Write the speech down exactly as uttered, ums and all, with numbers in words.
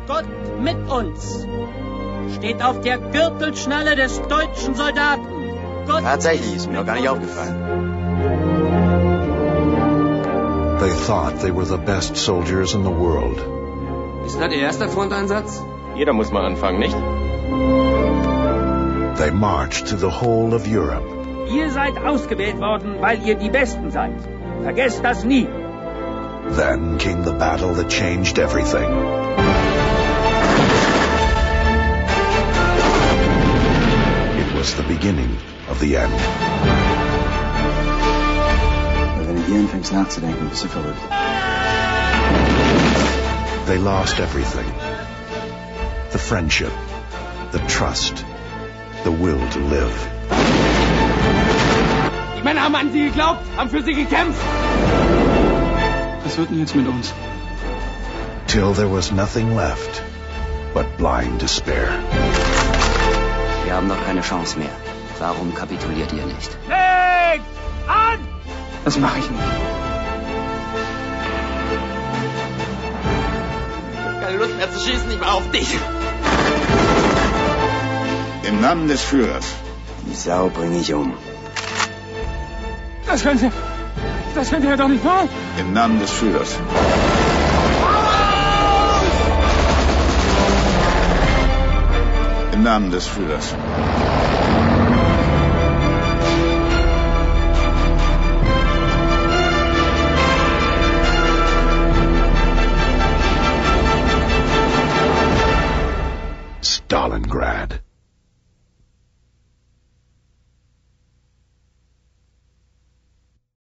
Gott mit uns steht auf der Gürtelschnalle des deutschen Soldaten. Gott Tatsächlich, ist mir noch gar nicht aufgefallen. They thought they were the best soldiers in the world. Ist das Ihr erster Fronteinsatz? Jeder muss mal anfangen, nicht? They marched to the whole of Europe. Ihr seid ausgewählt worden, weil ihr die Besten seid. Vergesst das nie. Then came the battle that changed everything. It was the beginning of the end. Wenn du hier anfängst nachzudenken, bist du verrückt. They lost everything. The friendship, the trust, the will to live. Die Männer haben an sie geglaubt, haben für sie gekämpft. Was wird denn jetzt mit uns? Till there was nothing left but blind despair. Wir haben noch keine Chance mehr. Warum kapituliert ihr nicht? Legt an! Das mache ich nicht. Ich hab keine Lust mehr zu schießen, ich war auf dich. Im Namen des Führers. Die Sau bringe ich um. Das können Sie... Das könnt ihr doch nicht machen. Im Namen des Führers. Im Namen des Führers.